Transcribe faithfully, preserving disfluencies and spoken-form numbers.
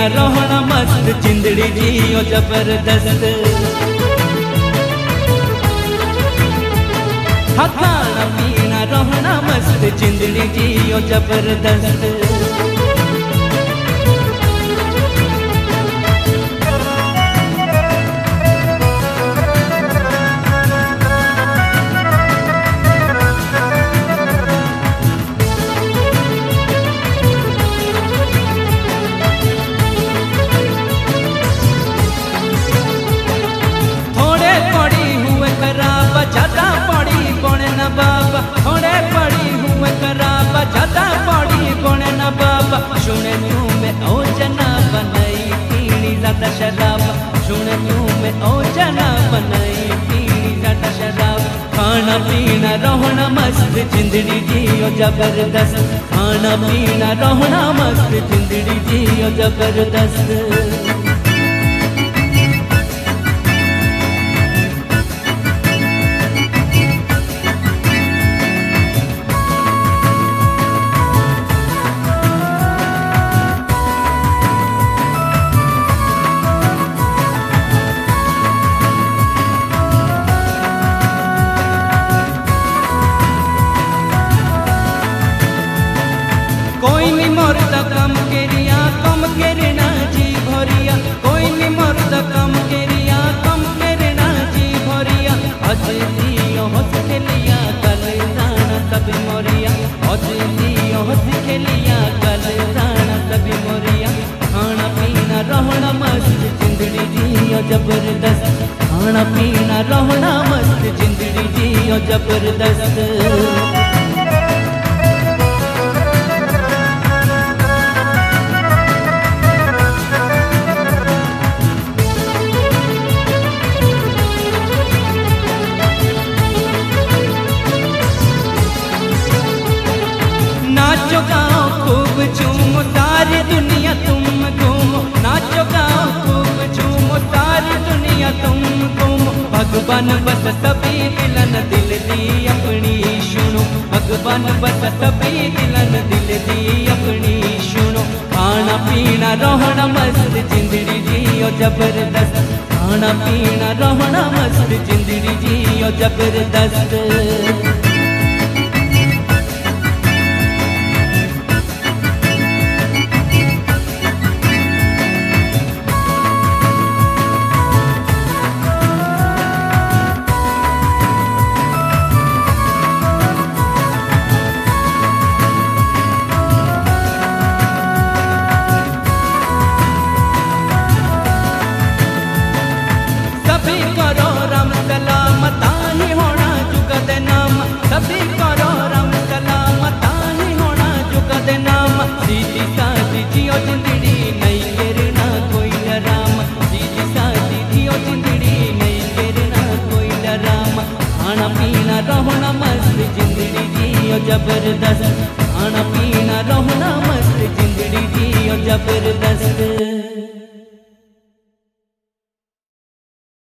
पीना रोहना मस्त जिंदड़ी जियो जबरदस्त। हाँ खाना पीना रोहना मस्त जिंदड़ी जियो जबरदस्त। ज्यादा पड़ी बोने न बाबा थोड़े पड़ी हुए खराबा ज्यादा पड़ी बोने न बाबा। सुने तू में ओ जना बनाई पीनी ज्यादा शराब। सुने तू में ओ जना बनाई पीनी ज्यादा शराब। खाना पीना रोहना मस्त जिंदड़ी जियो जबरदस्त। खाना पीना रोहना मस्त जिंदड़ी जियो जबरदस्त। कोई नहीं मरता कम केरिया कम केरना जी भरिया। कोई नहीं मरता कम केरिया कम केरना जी भरिया। हज दियो हंस खेलिया कल जाना सब मोरिया। हज दियो हंस खेलिया कल जाना सब मोरिया। खाना पीना रोहना मस्त जिंदड़ी जियो जबरदस्त। खाना पीना रोहना मस्त जिंदड़ी जियो जबरदस्त। नाचो गाओ खूब झूमो सारी दुनिया तुम घूमो। नाचो गाओ खूब झूमो सारी दुनिया तुम घूमो। भगवान बस सभी दिलन दिल दी अपनी सुनो। भगवान बस सभी दिलन दिल दी अपनी सुनो। खाना पीना रोहना मस्त जिंदड़ी जियो जबरदस्त। खाना पीना रोहना मस्त जिंदड़ी जियो जबरदस्त।